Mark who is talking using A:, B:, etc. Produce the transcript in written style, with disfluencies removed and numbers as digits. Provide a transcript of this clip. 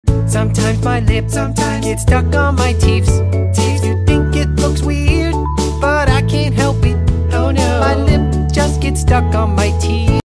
A: Sometimes my lips get stuck on my teeth. You think it looks weird, but I can't help it. Oh no, my lip just gets stuck on my teeth.